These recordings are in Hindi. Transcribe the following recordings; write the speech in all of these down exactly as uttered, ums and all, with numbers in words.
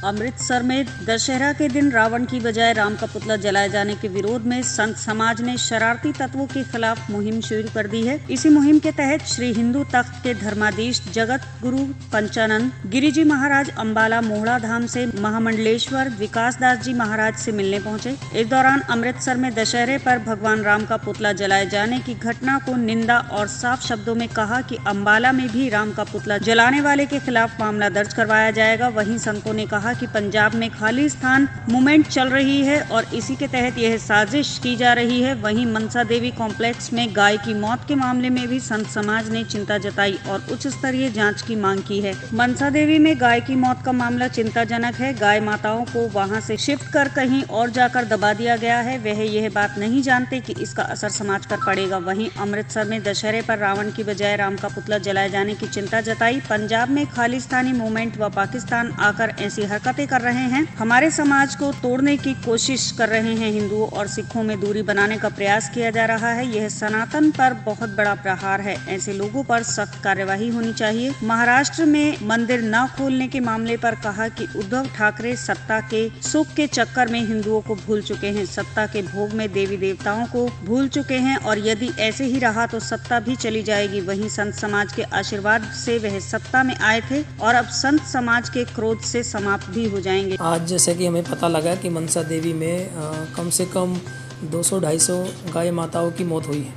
अमृतसर में दशहरा के दिन रावण की बजाय राम का पुतला जलाए जाने के विरोध में संत समाज ने शरारती तत्वों के खिलाफ मुहिम शुरू कर दी है। इसी मुहिम के तहत श्री हिंदू तख्त के धर्माधीश जगत गुरु पंचानंद गिरि जी महाराज अंबाला मोहड़ा धाम से महामंडलेश्वर विकास दास जी महाराज से मिलने पहुंचे। इस दौरान अमृतसर में दशहरे पर भगवान राम का पुतला जलाए जाने की घटना को निंदा और साफ शब्दों में कहा कि अंबाला में भी राम का पुतला जलाने वाले के खिलाफ मामला दर्ज करवाया जाएगा। वहीं संतों ने कहा कि पंजाब में खालिस्तान मूवमेंट चल रही है और इसी के तहत यह साजिश की जा रही है। वहीं मनसा देवी कॉम्प्लेक्स में गाय की मौत के मामले में भी संत समाज ने चिंता जताई और उच्च स्तरीय जांच की मांग की है। मनसा देवी में गाय की मौत का मामला चिंताजनक है। गाय माताओं को वहां से शिफ्ट कर कहीं और जाकर दबा दिया गया है। वह यह बात नहीं जानते कि इसका असर समाज पर पड़ेगा। वहीं अमृतसर में दशहरे पर रावण की बजाय राम का पुतला जलाए जाने की चिंता जताई। पंजाब में खालिस्तानी मूवमेंट व पाकिस्तान आकर ऐसी हरकतें कर रहे हैं, हमारे समाज को तोड़ने की कोशिश कर रहे हैं। हिंदुओं और सिखों में दूरी बनाने का प्रयास किया जा रहा है। यह सनातन पर बहुत बड़ा प्रहार है। ऐसे लोगों पर सख्त कार्यवाही होनी चाहिए। महाराष्ट्र में मंदिर न खोलने के मामले पर कहा कि उद्धव ठाकरे सत्ता के सुख के चक्कर में हिंदुओं को भूल चुके हैं, सत्ता के भोग में देवी देवताओं को भूल चुके हैं और यदि ऐसे ही रहा तो सत्ता भी चली जाएगी। वहीं संत समाज के आशीर्वाद से वह सत्ता में आए थे और अब संत समाज के क्रोध से समाप्त भी हो जाएंगे। आज जैसे कि हमें पता लगा कि मनसा देवी में आ, कम से कम दो सौ ढाई सौ गाय माताओं की मौत हुई है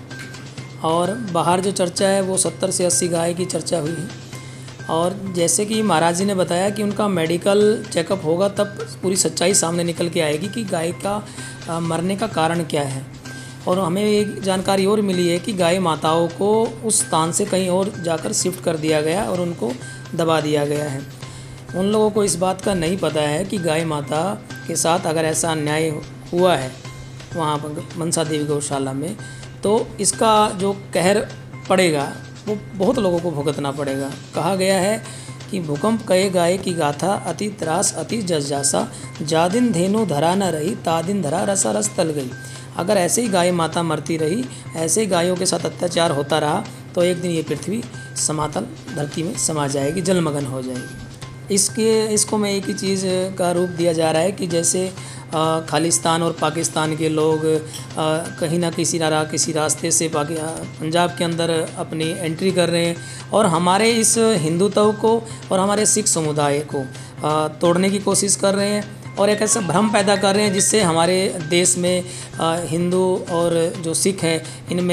और बाहर जो चर्चा है वो सत्तर से अस्सी गाय की चर्चा हुई है। और जैसे कि महाराज जी ने बताया कि उनका मेडिकल चेकअप होगा तब पूरी सच्चाई सामने निकल के आएगी कि गाय का आ, मरने का कारण क्या है। और हमें एक जानकारी और मिली है कि गाय माताओं को उस स्थान से कहीं और जाकर शिफ्ट कर दिया गया और उनको दबा दिया गया है। उन लोगों को इस बात का नहीं पता है कि गाय माता के साथ अगर ऐसा अन्याय हुआ है वहाँ पर मनसा देवी गौशाला में तो इसका जो कहर पड़ेगा वो बहुत लोगों को भुगतना पड़ेगा। कहा गया है कि भूकंप कहे गाय की गाथा अति त्रास अति जस जासा जा दिन धेनु धरा न रही ता दिन धरा रसा रस तल गई। अगर ऐसे ही गाय माता मरती रही, ऐसे ही गायों के साथ अत्याचार होता रहा तो एक दिन ये पृथ्वी समातल धरती में समा जाएगी, जलमग्न हो जाएगी। इसके इसको में एक ही चीज़ का रूप दिया जा रहा है कि जैसे आ, खालिस्तान और पाकिस्तान के लोग आ, कहीं ना किसी ना किसी रास्ते से पंजाब के अंदर अपनी एंट्री कर रहे हैं और हमारे इस हिंदुत्व को और हमारे सिख समुदाय को आ, तोड़ने की कोशिश कर रहे हैं और एक ऐसा भ्रम पैदा कर रहे हैं जिससे हमारे देश में आ, हिंदू और जो सिख हैं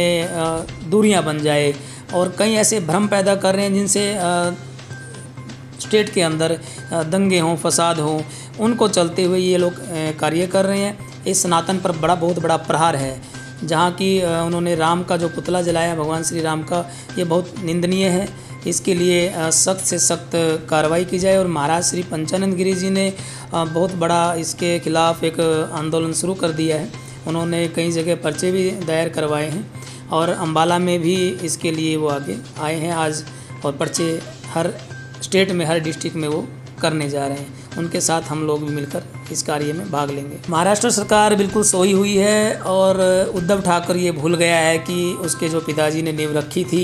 इनमें दूरियां बन जाए और कई ऐसे भ्रम पैदा कर रहे हैं जिनसे आ, स्टेट के अंदर दंगे हों, फसाद हों, उनको चलते हुए ये लोग कार्य कर रहे हैं। इस सनातन पर बड़ा बहुत बड़ा प्रहार है। जहाँ की उन्होंने राम का जो पुतला जलाया भगवान श्री राम का, ये बहुत निंदनीय है। इसके लिए सख्त से सख्त कार्रवाई की जाए और महाराज श्री पंचानंद गिरि जी ने बहुत बड़ा इसके खिलाफ एक आंदोलन शुरू कर दिया है। उन्होंने कई जगह पर्चे भी दायर करवाए हैं और अंबाला में भी इसके लिए वो आगे आए हैं आज और पर्चे हर स्टेट में हर डिस्ट्रिक्ट में वो करने जा रहे हैं। उनके साथ हम लोग भी मिलकर इस कार्य में भाग लेंगे। महाराष्ट्र सरकार बिल्कुल सोई हुई है और उद्धव ठाकरे ये भूल गया है कि उसके जो पिताजी ने नींव रखी थी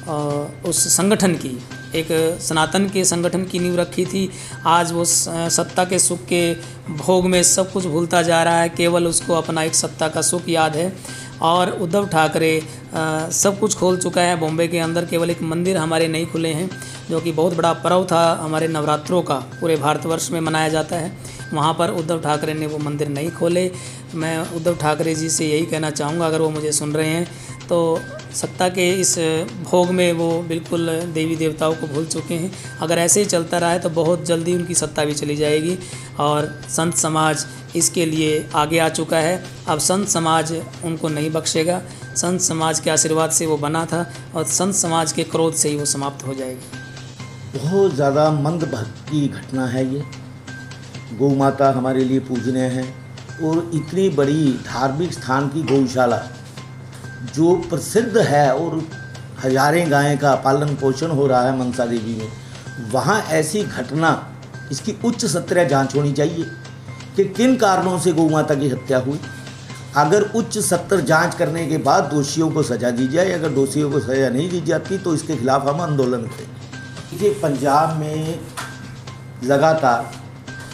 उस संगठन की, एक सनातन के संगठन की नींव रखी थी। आज वो सत्ता के सुख के भोग में सब कुछ भूलता जा रहा है, केवल उसको अपना एक सत्ता का सुख याद है। और उद्धव ठाकरे सब कुछ खोल चुका है। बॉम्बे के अंदर केवल एक मंदिर हमारे नहीं खुले हैं जो कि बहुत बड़ा पर्व था हमारे नवरात्रों का, पूरे भारतवर्ष में मनाया जाता है। वहाँ पर उद्धव ठाकरे ने वो मंदिर नहीं खोले। मैं उद्धव ठाकरे जी से यही कहना चाहूँगा, अगर वो मुझे सुन रहे हैं तो सत्ता के इस भोग में वो बिल्कुल देवी देवताओं को भूल चुके हैं। अगर ऐसे ही चलता रहा है तो बहुत जल्दी उनकी सत्ता भी चली जाएगी और संत समाज इसके लिए आगे आ चुका है। अब संत समाज उनको नहीं बख्शेगा। संत समाज के आशीर्वाद से वो बना था और संत समाज के क्रोध से ही वो समाप्त हो जाएगी। बहुत ज़्यादा मंदभागी की घटना है ये। गौ माता हमारे लिए पूजनीय है और इतनी बड़ी धार्मिक स्थान की गौशाला जो प्रसिद्ध है और हजारें गायें का पालन पोषण हो रहा है मनसा देवी में, वहाँ ऐसी घटना, इसकी उच्च स्तरीय जांच होनी चाहिए कि किन कारणों से गौ माता की हत्या हुई। अगर उच्च स्तर जांच करने के बाद दोषियों को सज़ा दी जाए, अगर दोषियों को सज़ा नहीं दी जाती तो इसके खिलाफ हम आंदोलन करेंगे। देखिए, पंजाब में लगातार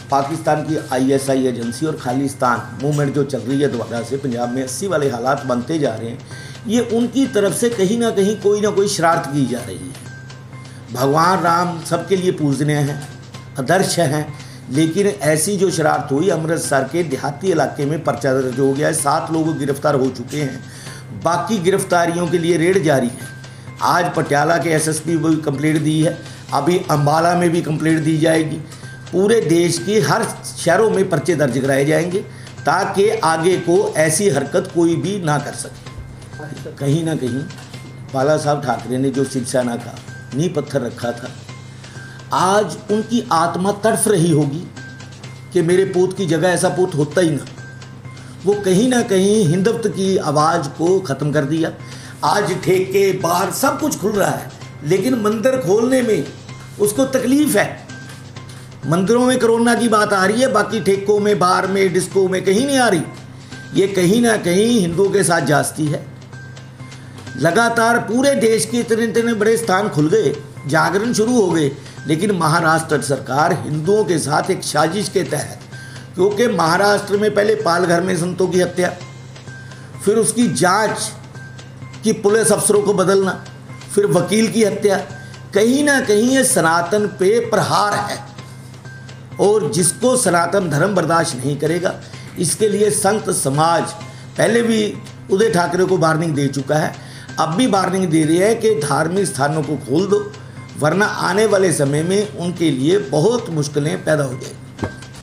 पाकिस्तान की आईएसआई एजेंसी और खालिस्तान मूवमेंट जो चल रही है दोबारा से पंजाब में, अस्सी वाले हालात बनते जा रहे हैं, ये उनकी तरफ से कहीं ना कहीं कोई ना कोई शरारत की जा रही है। भगवान राम सबके लिए पूजनीय हैं, आदर्श हैं, लेकिन ऐसी जो शरारत हुई, अमृतसर के देहाती इलाके में पर्चा दर्ज हो गया है, सात लोग गिरफ्तार हो चुके हैं, बाकी गिरफ्तारियों के लिए रेड जारी है। आज पटियाला के एसएसपी को भी कंप्लेंट दी है, अभी अम्बाला में भी कंप्लेंट दी जाएगी। पूरे देश की हर शहरों में पर्चे दर्ज कराए जाएंगे ताकि आगे को ऐसी हरकत कोई भी ना कर सके। कहीं ना कहीं बाला साहब ठाकरे ने जो शिवसेना का नींव पत्थर रखा था, आज उनकी आत्मा तड़फ रही होगी कि मेरे पूत की जगह ऐसा पूत होता ही ना। वो कहीं ना कहीं हिंदुत्व की आवाज़ को ख़त्म कर दिया। आज ठेके बार सब कुछ खुल रहा है, लेकिन मंदिर खोलने में उसको तकलीफ़ है। मंदिरों में कोरोना की बात आ रही है, बाकी ठेकों में, बार में, डिस्को में कहीं नहीं आ रही। ये कहीं ना कहीं हिंदुओं के साथ जास्ती है। लगातार पूरे देश के इतने इतने बड़े स्थान खुल गए, जागरण शुरू हो गए, लेकिन महाराष्ट्र सरकार हिंदुओं के साथ एक साजिश के तहत, क्योंकि महाराष्ट्र में पहले पालघर में संतों की हत्या, फिर उसकी जांच कि पुलिस अफसरों को बदलना, फिर वकील की हत्या, कहीं ना कहीं ये सनातन पे प्रहार है। और जिसको सनातन धर्म बर्दाश्त नहीं करेगा, इसके लिए संत समाज पहले भी उदय ठाकरे को वार्निंग दे चुका है, अब भी वार्निंग दे रही है कि धार्मिक स्थानों को खोल दो, वरना आने वाले समय में उनके लिए बहुत मुश्किलें पैदा हो जाएंगी।